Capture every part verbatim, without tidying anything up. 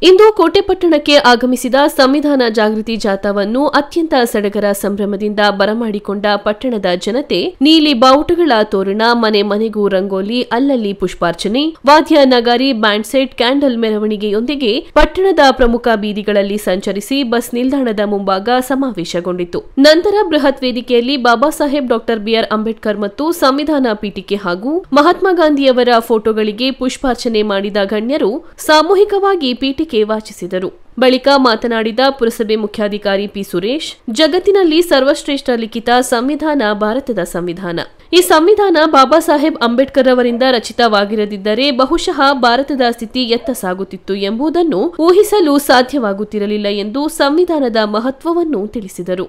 ಇಂದು ಕೋಟೆ ಪಟ್ಟಣಕ್ಕೆ ಆಗಮಿಸಿದ ಸಂವಿಧಾನ ಜಾಗೃತಿ ಜಾಥಾವನ್ನು ಅತ್ಯಂತ ಸಡಗರ ಸಂಭ್ರಮದಿಂದ ಬರಮಾಡಿಕೊಂಡ ಪಟ್ಟಣದ ಜನತೆ ನೀಲಿ ಬಾವುಟಗಳ ತೋರಣ, ಮನೆ ಮನೆಗೂ ರಂಗೋಲಿ, ಅಲ್ಲಲ್ಲಿ ಪುಷ್ಪಾರ್ಚನೆ, ವಾದ್ಯ ನಗಾರಿ, ಬ್ಯಾಂಡ್ ಸೆಟ್, ಕ್ಯಾಂಡಲ್ ಮೆರವಣಿಗೆಯೊಂದಿಗೆ ಪಟ್ಟಣದ ಪ್ರಮುಖ ಬೀದಿಗಳಲ್ಲಿ ಸಂಚರಿಸಿ ಬಸ್ ನಿಲ್ದಾಣದ ಮುಂಭಾಗ ಸಮಾವೇಶಗೊಂಡಿತು. ನಂತರ ಬೃಹತ್ ವೇದಿಕೆಯಲ್ಲಿ ಬಾಬಾ ಸಾಹೇಬ್ ಡಾಕ್ಟರ್ ಬಿಆರ್ ಅಂಬೇಡ್ಕರ್ ಮತ್ತು ಸಂವಿಧಾನ ಪೀಠಿಕೆ ಹಾಗೂ ಮಹಾತ್ಮ ಗಾಂಧಿಯವರ ಫೋಟೋಗಳಿಗೆ ಪುಷ್ಪಾರ್ಚನೆ ಮಾಡಿದ ಗಣ್ಯರು ಸಾಮೂಹಿಕವಾಗಿ ಪೀಠಿಕೆ ವಾಚಿಸಿದರು. ಬಳಿಕ ಮಾತನಾಡಿದ ಪುರಸಭೆ ಮುಖ್ಯಾಧಿಕಾರಿ ಪಿ ಸುರೇಶ್, ಜಗತ್ತಿನಲ್ಲಿ ಸರ್ವಶ್ರೇಷ್ಠ ಲಿಖಿತ ಸಂವಿಧಾನ ಭಾರತದ ಸಂವಿಧಾನ. ಈ ಸಂವಿಧಾನ ಬಾಬಾ ಸಾಹೇಬ್ ಅಂಬೇಡ್ಕರ್ ಅವರಿಂದ ರಚಿತವಾಗಿರದಿದ್ದರೆ ಬಹುಶಃ ಭಾರತದ ಸ್ಥಿತಿ ಎತ್ತ ಸಾಗುತ್ತಿತ್ತು ಎಂಬುದನ್ನು ಊಹಿಸಲು ಸಾಧ್ಯವಾಗುತ್ತಿರಲಿಲ್ಲ ಎಂದು ಸಂವಿಧಾನದ ಮಹತ್ವವನ್ನು ತಿಳಿಸಿದರು.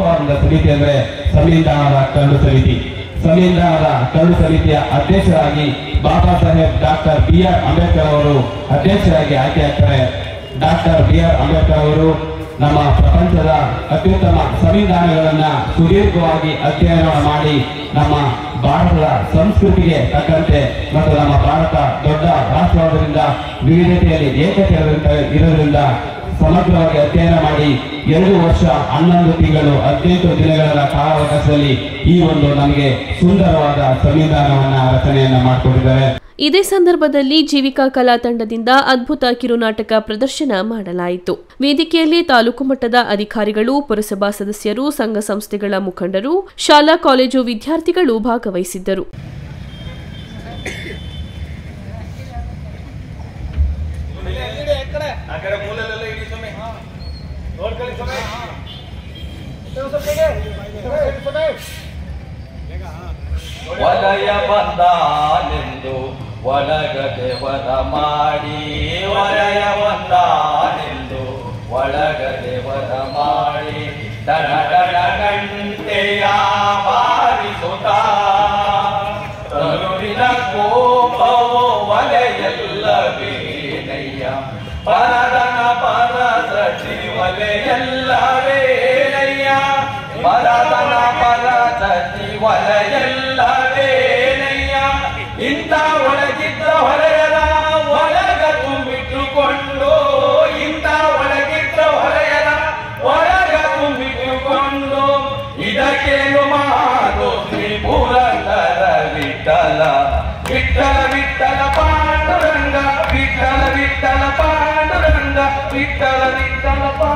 ಸಂವಿಧಾನದ ಕರಡು ಸಮಿತಿಯ ಅಧ್ಯಕ್ಷರಾಗಿ Baba Saheb doctor B R Ambedkar ಅವರು ಅಧ್ಯಕ್ಷರಾಗಿ ಆಯ್ಕೆಯಾಗ್ತಾರೆ. ಡಾಕ್ಟರ್ ಬಿ ಆರ್ ಅಂಬೇಡ್ಕರ್ ಅವರು ನಮ್ಮ ಪ್ರಪಂಚದ ಅತ್ಯುತ್ತಮ ಸಂವಿಧಾನಗಳನ್ನ ಸುದೀರ್ಘವಾಗಿ ಅಧ್ಯಯನ ಮಾಡಿ ನಮ್ಮ ಭಾರತದ ಸಂಸ್ಕೃತಿಗೆ ತಕ್ಕಂತೆ ಮತ್ತು ನಮ್ಮ ಭಾರತ ದೊಡ್ಡ ರಾಷ್ಟ್ರವಾದ್ದರಿಂದ ವಿವಿಧತೆಯಲ್ಲಿ ಏಕತೆ ಇರೋದ್ರಿಂದ ಸಮಗ್ರವಾಗಿ ಅಧ್ಯಯನ ಮಾಡಿ ಎರಡು ವರ್ಷ ಹನ್ನೊಂದು ತಿಂಗಳು ಹದಿನೆಂಟು ದಿನಗಳ ಕಾಲಾವಕಾಶದಲ್ಲಿ ಈ ಒಂದು ನಮಗೆ ಸುಂದರವಾದ ಸಂವಿಧಾನವನ್ನ ರಚನೆಯನ್ನ ಮಾಡಿಕೊಂಡಿದ್ದಾರೆ. ಇದೇ ಸಂದರ್ಭದಲ್ಲಿ ಜೀವಿಕಾ ಕಲಾ ತಂಡದಿಂದ ಅದ್ಭುತ ಕಿರುನಾಟಕ ಪ್ರದರ್ಶನ ಮಾಡಲಾಯಿತು. ವೇದಿಕೆಯಲ್ಲಿ ತಾಲೂಕು ಮಟ್ಟದ ಅಧಿಕಾರಿಗಳು, ಪುರಸಭಾ ಸದಸ್ಯರು, ಸಂಘ ಸಂಸ್ಥೆಗಳ ಮುಖಂಡರು, ಶಾಲಾ ಕಾಲೇಜು ವಿದ್ಯಾರ್ಥಿಗಳು ಭಾಗವಹಿಸಿದ್ದರು. ವಲಯ ಬಂದಾನೆಂದು ಒಳಗದೆ ವರ ಮಾಡಿ, ವಲಯ ಬಂದಾನೆಂದು ಒಳಗದೆ ವರ ಮಾಡಿ, ದಡ ದಡ ಗಂಟೆಯ ಬಾರಿಸುತ್ತ ತರುವಿನ ಕೋಪವೋ ವಲೆಯಲ್ಲವೇನಯ್ಯ, ಪರದನ ಪರಸಟಿ ವಲೆಯಲ್ಲವೇನಯ್ಯ, ಪರದನ ಪರಸಟಿ ವಲೆಯಲ್ಲವೇನಯ್ಯ, ಇಂಥ ಒಳಗಿದ್ದ ಹೊರೆಯರ ಒಳಗ ತುಂಬಿಟ್ಟುಕೊಂಡು, ಇಂಥ ಒಳಗಿದ್ದ ಹೊರೆಯರ ಒಳಗ ತುಂಬಿಟ್ಟುಕೊಂಡು, ಇದಕ್ಕೇನು ಮಾತು ಶ್ರೀ ಪುರಂದರ ವಿಠಲ, ವಿಠಲ ವಿಠಲ ಪಾಂಡುರಂಗ, ವಿಠಲ ವಿಠಲ ಪಾಂಡುರಂಗ, ವಿಠಲ ವಿಠಲ